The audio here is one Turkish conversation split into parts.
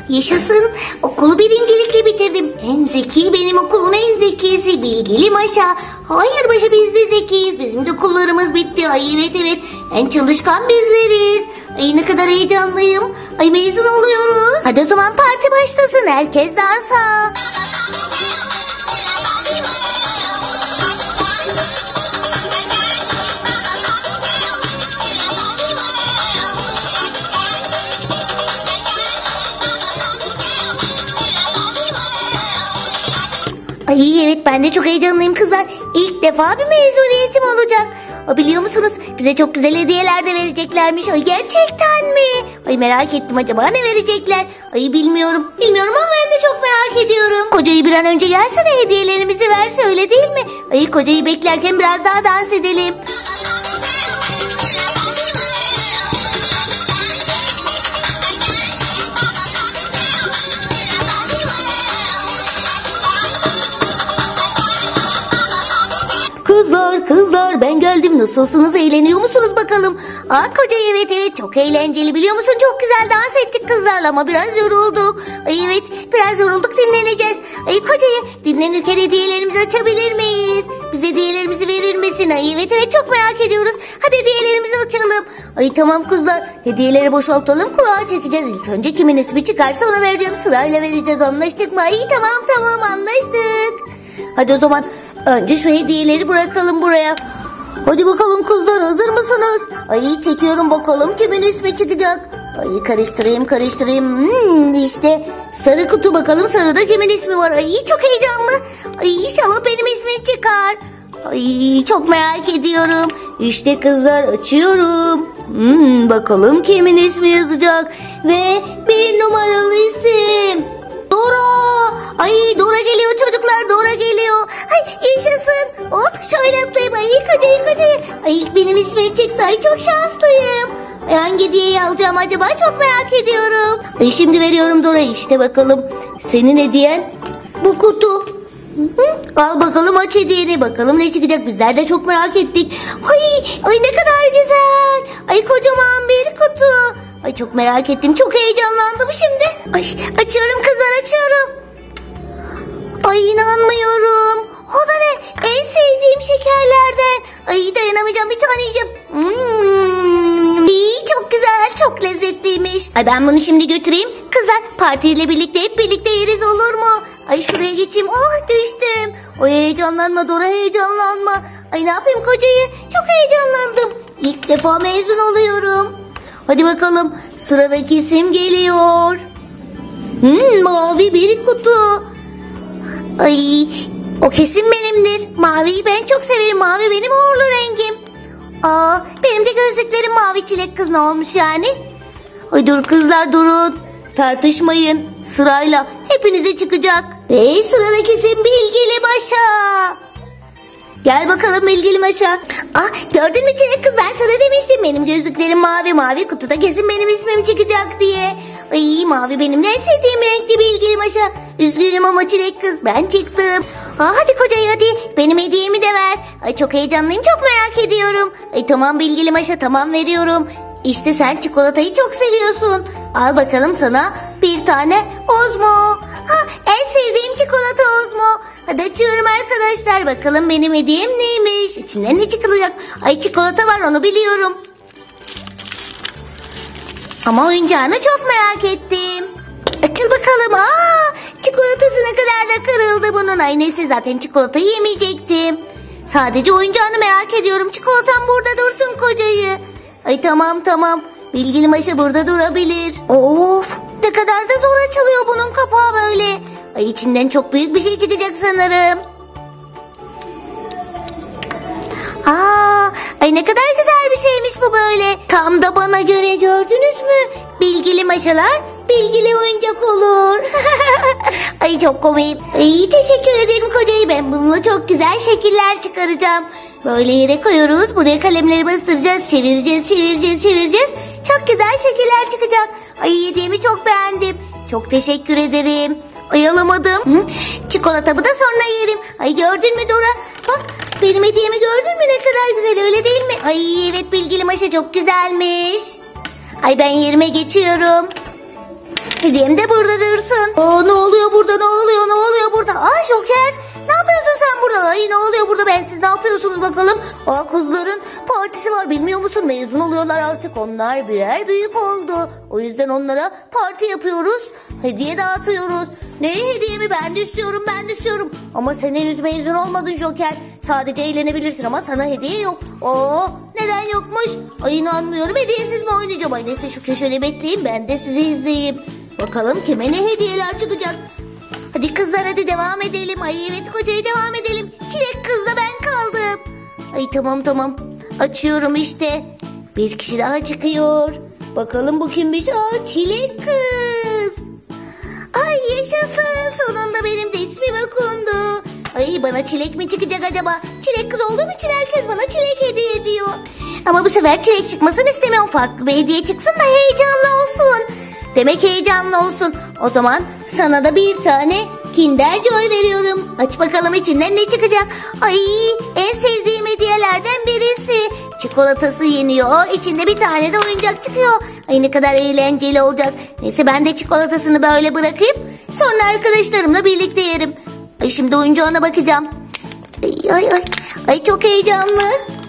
Yaşasın. Okulu birincilikle bitirdim. En zeki benim okulun en zekisi. Bilgili Maşa. Hayır Maşa, biz de zekiyiz. Bizim de okullarımız bitti. Ay evet. En çalışkan bizleriz. Ay ne kadar heyecanlıyım. Ay mezun oluyoruz. Hadi o zaman parti başlasın. Herkes dansa. Ay evet, ben de çok heyecanlıyım kızlar. İlk defa bir mezuniyetim olacak. Biliyor musunuz, bize çok güzel hediyeler de vereceklermiş. Ay gerçekten mi? Ay merak ettim, acaba ne verecekler? Ay bilmiyorum ama ben de çok merak ediyorum. Kocayı bir an önce gelse de hediyelerimizi verse, öyle değil mi? Ay kocayı beklerken biraz daha dans edelim. Kızlar ben geldim. Nasılsınız? Eğleniyor musunuz bakalım? Kocayı evet çok eğlenceli, biliyor musun? Çok güzel dans ettik kızlarla ama biraz yorulduk. Ay evet, biraz yorulduk, dinleneceğiz. Ay kocayı, dinlenirken hediyelerimizi açabilir miyiz? Bize hediyelerimizi verir misin? Ay evet çok merak ediyoruz. Hadi hediyelerimizi açalım. Ay tamam kızlar, hediyeleri boşaltalım, kura çekeceğiz. İlk önce kimin ismi çıkarsa ona vereceğim. Sırayla vereceğiz, anlaştık mı? Ay tamam anlaştık. Hadi o zaman önce şu hediyeleri bırakalım buraya. Hadi bakalım kızlar, hazır mısınız? Ay çekiyorum, bakalım kimin ismi çıkacak. Ay karıştırayım. İşte sarı kutu, bakalım sarıda kimin ismi var. Ay çok heyecanlı. Ay inşallah benim ismim çıkar. Ay çok merak ediyorum. İşte kızlar, açıyorum. Bakalım kimin ismi yazacak. Ve 1 numaralı isim Dora. Ay Dora geliyor çocuklar, Dora geliyor. Ay yaşasın. Hop şöyle atlayayım. Ay kocayı. Ay benim ismim çıktı. Ay çok şanslıyım. Ay hangi hediyeyi alacağım acaba, çok merak ediyorum. Ay şimdi veriyorum Dora, işte bakalım. Senin hediyen bu kutu. Al bakalım, aç hediyeni. Bakalım ne çıkacak, bizler de çok merak ettik. Ay ne kadar güzel. Ay kocaman bir kutu. Ay çok merak ettim, çok heyecanlandım şimdi. Ay açıyorum kızlar, açıyorum. Ay inanmıyorum. O da ne? En sevdiğim şekerlerden. Ay dayanamayacağım, bir tane yiyeceğim. Çok güzel, çok lezzetliymiş. Ay ben bunu şimdi götüreyim. Kızlar partiyle birlikte hep birlikte yeriz, olur mu? Ay şuraya geçeyim. Oh düştüm. Ay heyecanlanma Dora, heyecanlanma. Ay ne yapayım kocayı? Çok heyecanlandım. İlk defa mezun oluyorum. Hadi bakalım, sıradaki isim geliyor. Mavi bir kutu. Ay o kesin benimdir. Maviyi ben çok severim. Mavi benim uğurlu rengim. Benim de gözlüklerim mavi. Çilek kız, ne olmuş yani? Ay dur kızlar, durun. Tartışmayın. Sırayla hepinize çıkacak. Ve sıradaki isim Bilgili Maşa. Gel bakalım Bilgili Maşa. Gördün mü Çilek kız, ben sana demiştim. Benim gözlüklerim mavi kutuda kesin benim ismim çıkacak diye. Ay mavi benim en sevdiğim renkli Bilgili Maşa. Üzgünüm ama Çilek kız, ben çıktım. Hadi kocayı, hadi benim hediyemi de ver. Ay çok heyecanlıyım, çok merak ediyorum. Ay tamam Bilgili Maşa, tamam veriyorum. İşte sen çikolatayı çok seviyorsun. Al bakalım sana bir tane Ozmo. En sevdiğim çikolata Ozmo. Hadi açıyorum arkadaşlar, bakalım benim hediyem neymiş. İçinden ne çıkacak? Ay çikolata var, onu biliyorum. Ama oyuncağını çok merak ettim. Açıl bakalım. Çikolatası ne kadar da kırıldı bunun. Ay neyse, zaten çikolatayı yemeyecektim. Sadece oyuncağını merak ediyorum. Çikolatam burada dursun kocayı. Ay tamam. Bilgili Maşa burada durabilir. Of, ne kadar da zor açılıyor bunun kapağı böyle. Ay içinden çok büyük bir şey çıkacak sanırım. Ay ne kadar güzel bir şeymiş bu böyle. Tam da bana göre, gördünüz mü? Bilgili maşalar bilgili oyuncak olur. Ay çok komik. Ay teşekkür ederim kocayı, ben bununla çok güzel şekiller çıkaracağım. Böyle yere koyuyoruz, buraya kalemleri bastıracağız, çevireceğiz. Çok güzel şekiller çıkacak. Ay hediyemi çok beğendim. Çok teşekkür ederim. Ay alamadım. Çikolatamı da sonra yerim. Ay gördün mü Dora? Bak benim hediyemi gördün mü, ne kadar güzel, öyle değil mi? Ay evet bilgili maşa çok güzelmiş. Ay ben yerime geçiyorum. Hediyem de burada dursun. Ne oluyor burada, ne oluyor burada? Joker, ne yapıyorsun sen burada? Ay, ne oluyor burada, ben siz ne yapıyorsunuz bakalım? Kızların partisi var, bilmiyor musun? Mezun oluyorlar artık, onlar birer büyük oldu. O yüzden onlara parti yapıyoruz. Hediye dağıtıyoruz. Ne hediyemi? Ben de istiyorum. Ama sen henüz mezun olmadın Joker. Sadece eğlenebilirsin ama sana hediye yok. Neden yokmuş? Ay, inanmıyorum, hediyesiz mi oynayacağım? Ay neyse, şu köşede bekleyeyim, ben de sizi izleyeyim. Bakalım kime ne hediyeler çıkacak. Hadi kızlar, hadi devam edelim. Ay evet, kocayı devam edelim. Çilek kızla ben kaldım. Ay tamam. Açıyorum işte. Bir kişi daha çıkıyor. Bakalım bu kimmiş? Çilek kız. Ay yaşasın. Sonunda benim de ismim okundu. Ay, bana çilek mi çıkacak acaba? Çilek kız olduğum için herkes bana çilek hediye ediyor. Ama bu sefer çilek çıkmasını istemiyorum. Farklı bir hediye çıksın da heyecanlı olsun. Demek heyecanlı olsun. O zaman sana da bir tane Kinder Joy veriyorum. Aç bakalım içinden ne çıkacak. Ay, en sevdiğim hediyelerden birisi. Çikolatası yeniyor. İçinde bir tane de oyuncak çıkıyor. Ay, ne kadar eğlenceli olacak. Neyse, ben de çikolatasını böyle bırakayım. Sonra arkadaşlarımla birlikte yerim. Ay, şimdi oyuncağına bakacağım. Ay çok heyecanlı.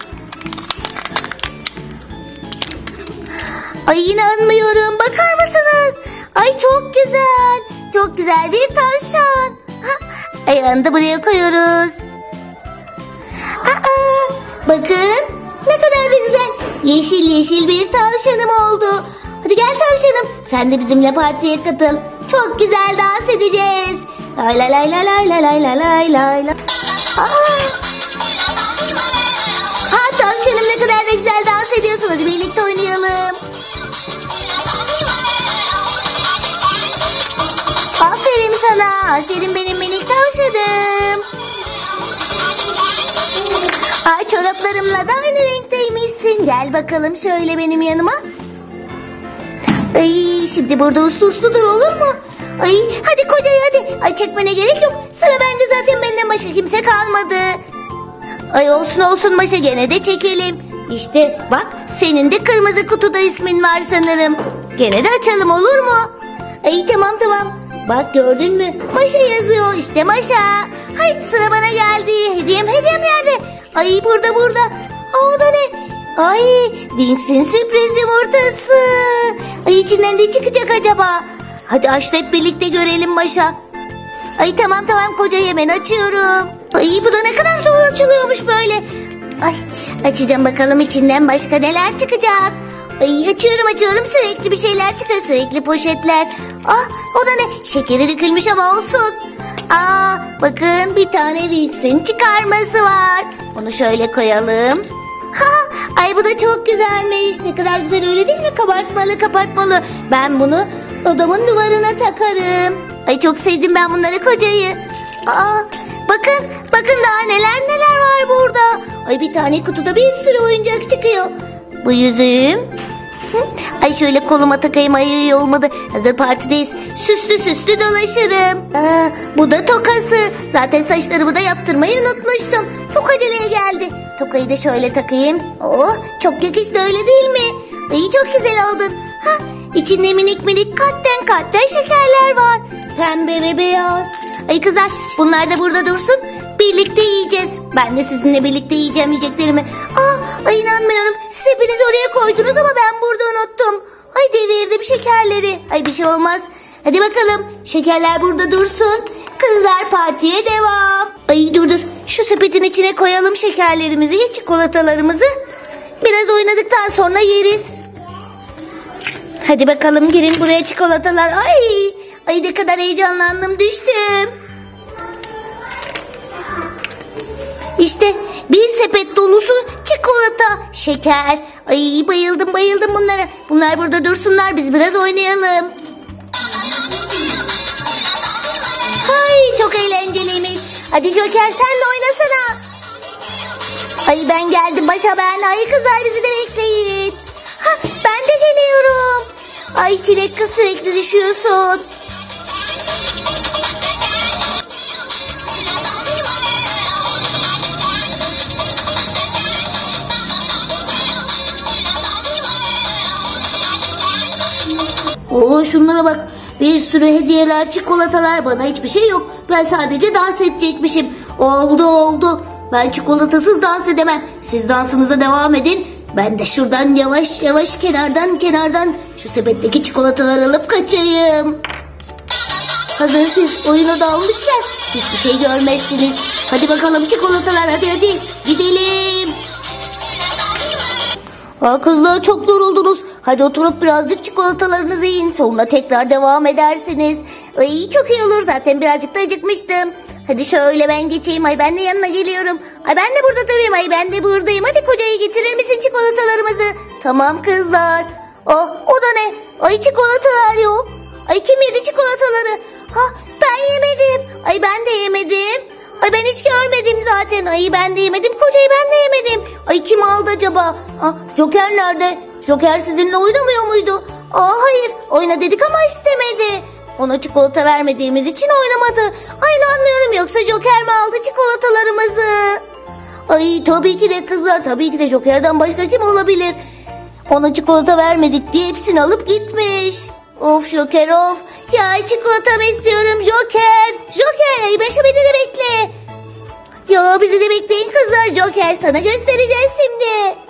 Ay, inanmıyorum. Bakar mısınız? Ay, çok güzel. Çok güzel bir tavşan. Ayağını da buraya koyuyoruz. Bakın. Ne kadar da güzel. Yeşil bir tavşanım oldu. Hadi gel tavşanım. Sen de bizimle partiye katıl. Çok güzel dans edeceğiz. Lay lay lay lay lay lay lay lay lay lay. Tavşanım, ne kadar da güzel dans ediyorsun. Hadi birlikte oynayalım. Aferin sana. Aferin benim minik tavşanım. Çoraplarımla da aynı renkteymişsin. Gel bakalım şöyle benim yanıma. Ay, şimdi burada uslu dur, olur mu? Ay, hadi kocayı hadi. Ay, çekmene gerek yok. Sıra bende zaten, benden başka kimse kalmadı. Ay, olsun Maşa, gene de çekelim. İşte bak, senin de kırmızı kutuda ismin var sanırım. Gene de açalım, olur mu? Ay tamam. Bak, gördün mü? Maşa yazıyor. İşte Maşa. Hay, sıra bana geldi. Hediyem nerede? Ay, burada. O da ne? Ay, Winx'in sürpriz yumurtası. Ay, içinden ne çıkacak acaba? Hadi aç da hep birlikte görelim Maşa. Ay tamam koca, hemen açıyorum. Ay, bu da ne kadar zor açılıyormuş böyle. Ay, açacağım bakalım içinden başka neler çıkacak. Ay, açıyorum, sürekli bir şeyler çıkıyor, sürekli poşetler. O da ne? Şekeri dökülmüş ama olsun. Bakın, bir tane Winx'in çıkarması var. Onu şöyle koyalım. Ay, bu da çok güzelmiş. Ne kadar güzel, öyle değil mi? Kapatmalı. Ben bunu odamın duvarına takarım. Ay, çok sevdim ben bunları, kocayı. Bakın daha neler var burada. Ay, bir tane kutuda bir sürü oyuncak çıkıyor. Bu yüzüğüm. Ay, şöyle koluma takayım. Ay, olmadı. Hazır partideyiz. Süslü dolaşırım. Bu da tokası. Zaten saçlarımı da yaptırmayı unutmuştum. Çok aceleye geldi. Tokayı da şöyle takayım. Çok yakıştı, öyle değil mi? Ay, çok güzel oldun. İçinde minik katten şekerler var. Pembe ve beyaz. Ay kızlar, bunlar da burada dursun. Birlikte yiyeceğiz. Ben de sizinle birlikte yiyeceğim yiyeceklerimi. Ay, inanmıyorum. Siz hepiniz oraya koydunuz ama ben burada unuttum. Ay, devirdim şekerleri. Ay, bir şey olmaz. Hadi bakalım. Şekerler burada dursun. Kızlar, partiye devam. Ay, dur. Şu sepetin içine koyalım şekerlerimizi, çikolatalarımızı. Biraz oynadıktan sonra yeriz. Hadi bakalım, girin buraya çikolatalar. Ay, ne kadar heyecanlandım, düştüm. İşte bir sepet dolusu çikolata, şeker. Ay, bayıldım bunlara. Bunlar burada dursunlar, biz biraz oynayalım. Ay, çok eğlenceliymiş. Hadi Joker, sen de oynasana. Ay, ben geldim Maşa, ben. Ay kızlar, bizi de bekleyin. Ben de geliyorum. Ay, Çilek kız, sürekli düşüyorsun. Şunlara bak. Bir sürü hediyeler, çikolatalar, bana hiçbir şey yok. Ben sadece dans edecekmişim. Oldu. Ben çikolatasız dans edemem. Siz dansınıza devam edin. Ben de şuradan yavaş yavaş kenardan şu sepetteki çikolataları alıp kaçayım. Hazır siz oyuna dalmışken hiçbir şey görmezsiniz. Hadi bakalım çikolatalar, hadi gidelim. Kızlar çok yoruldunuz. Hadi oturup birazcık çikolatalarınızı yiyin. Sonra tekrar devam edersiniz. Ay çok iyi olur, zaten birazcık da acıkmıştım. Hadi şöyle ben geçeyim. Ay ben de yanına geliyorum. Ay ben de burada durayım. Ay ben de buradayım. Hadi kocayı getirir misin çikolatalarımızı? Tamam kızlar. O da ne? Ay çikolatalar yok. Ay kim yedi çikolataları? Ben yemedim. Ay ben de yemedim. Ay ben hiç görmedim zaten. Ay ben de yemedim. Kocayı ben de yemedim. Ay kim aldı acaba? Joker nerede? Joker sizinle oynamıyor muydu? Hayır. Oyna dedik ama istemedi. Ona çikolata vermediğimiz için oynamadı. Ay inanmıyorum, yoksa Joker mi aldı çikolatalarımızı? Ay tabii ki de kızlar, tabii ki de Joker'den başka kim olabilir? Ona çikolata vermedik diye hepsini alıp gitmiş. Of Joker of. Ya çikolatamı istiyorum Joker. Joker, ay başa beni de bekle. Ya bizi de bekleyin kızlar. Joker sana göstereceğiz şimdi.